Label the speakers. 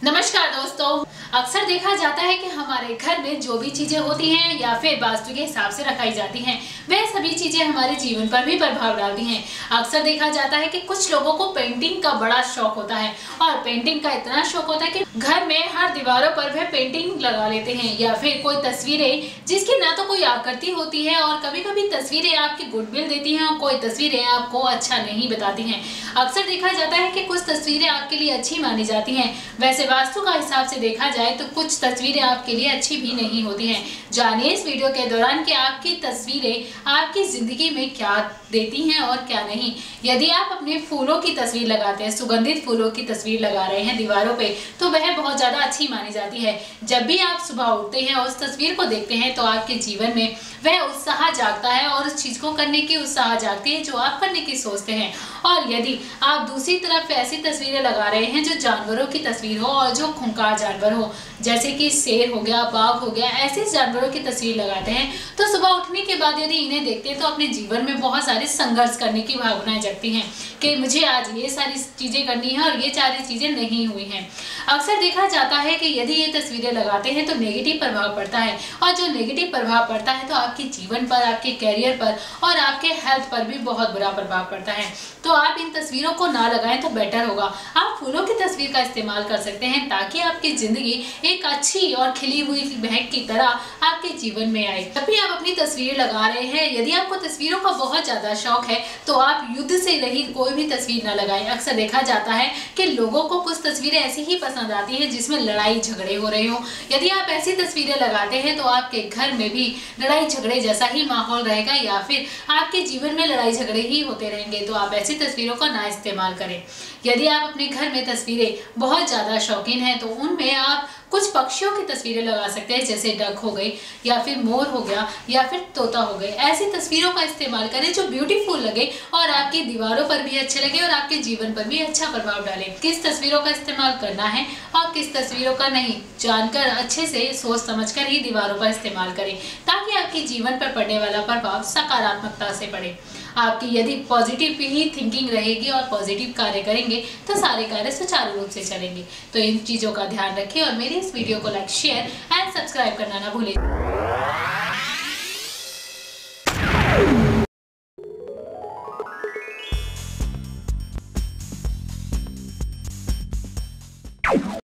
Speaker 1: नमस्कार दोस्तों। अक्सर देखा जाता है कि हमारे घर में जो भी चीजें होती हैं या फिर वास्तु के हिसाब से रखाई जाती हैं, वह सभी चीजें हमारे जीवन पर भी प्रभाव डालती हैं। अक्सर देखा जाता है कि कुछ लोगों को पेंटिंग का बड़ा शौक होता है और पेंटिंग का इतना शौक होता है कि घर में हर दीवारों पर वह पेंटिंग लगा लेते हैं या फिर कोई तस्वीरें जिसकी ना तो कोई आकृति होती है और कभी कभी तस्वीरें आपकी गुडविल देती हैं और कोई तस्वीरें आपको अच्छा नहीं बताती हैं। अक्सर देखा जाता है कि कुछ तस्वीरें आपके लिए अच्छी मानी जाती हैं, वैसे वास्तु का हिसाब से देखा जाए तो कुछ तस्वीरें आपके लिए अच्छी भी नहीं होती हैं। जानिए इस वीडियो के दौरान कि आपकी तस्वीरें आपकी जिंदगी में क्या देती हैं और क्या नहीं। यदि आप अपने फूलों की तस्वीर लगाते हैं, सुगंधित फूलों की तस्वीर लगा रहे हैं दीवारों पे, तो वह बहुत ज्यादा अच्छी मानी जाती है। जब भी आप सुबह उठते हैं और उस तस्वीर को देखते हैं तो आपके जीवन में वह उत्साह जागता है और उस चीज को करने की उत्साह जागती है जो आप करने की सोचते हैं। और यदि आप दूसरी तरफ ऐसी तस्वीरें लगा रहे हैं जो जानवरों की तस्वीर हो और जो खूंखार जानवर हो, जैसे कि शेर हो गया, बाघ हो गया, ऐसे जानवरों की तस्वीर लगाते हैं, तो सुबह उठने के बाद यदि इन्हें देखते हैं तो अपने जीवन में बहुत सारे संघर्ष करने की भावनाएं जगती हैं कि मुझे आज ये सारी चीजें करनी है और ये सारी चीजें नहीं हुई हैं। अक्सर देखा जाता है कि यदि ये तस्वीरें लगाते हैं तो नेगेटिव प्रभाव पड़ता है और जो नेगेटिव प्रभाव पड़ता है तो आपके जीवन पर, आपके कैरियर पर और आपके हेल्थ पर भी बहुत बुरा प्रभाव पड़ता है। तो आप इन तस्वीरों को ना लगाएं तो बेटर होगा। आप फूलों की तस्वीर का इस्तेमाल कर सकते हैं ताकि आपकी जिंदगी एक अच्छी और खिली हुई महक की तरह आपके जीवन में आए। जब भी आप अपनी तस्वीर लगा रहे हैं, यदि आपको तस्वीरों का बहुत ज्यादा शौक है तो आप युद्ध से रहित कोई भी तस्वीर न लगाएं। अक्सर देखा जाता है कि लोगों को कुछ तस्वीरें ऐसी ही पसंद आती है जिसमें लड़ाई झगड़े हो रहे हो। यदि आप ऐसी तस्वीरें लगाते हैं तो आपके घर में भी लड़ाई झगड़े जैसा ही माहौल रहेगा या फिर आपके जीवन में लड़ाई झगड़े ही होते रहेंगे। तो आप ऐसी तस्वीरों का ना इस्तेमाल करें। यदि आप अपने घर में तस्वीरें बहुत ज्यादा शौकीन हैं तो उनमें आप कुछ पक्षियों की तस्वीरें लगा सकते हैं, जैसे डक हो गई या फिर मोर हो गया या फिर तोता हो गए। ऐसी तस्वीरों का इस्तेमाल करें जो ब्यूटीफुल लगे और आपकी दीवारों पर भी अच्छे लगे और आपके जीवन पर भी अच्छा प्रभाव डाले। किस तस्वीरों का इस्तेमाल करना है और किस तस्वीरों का नहीं, जानकर अच्छे से सोच समझकर ही दीवारों का इस्तेमाल करें ताकि आपके जीवन पर पड़ने वाला प्रभाव सकारात्मकता से पड़े। आपकी यदि पॉजिटिव ही थिंकिंग रहेगी और पॉजिटिव कार्य करेंगे तो सारे कार्य सुचारू रूप से चलेंगे। तो इन चीजों का ध्यान रखें और मेरे इस वीडियो को लाइक, शेयर एंड सब्सक्राइब करना ना भूलें।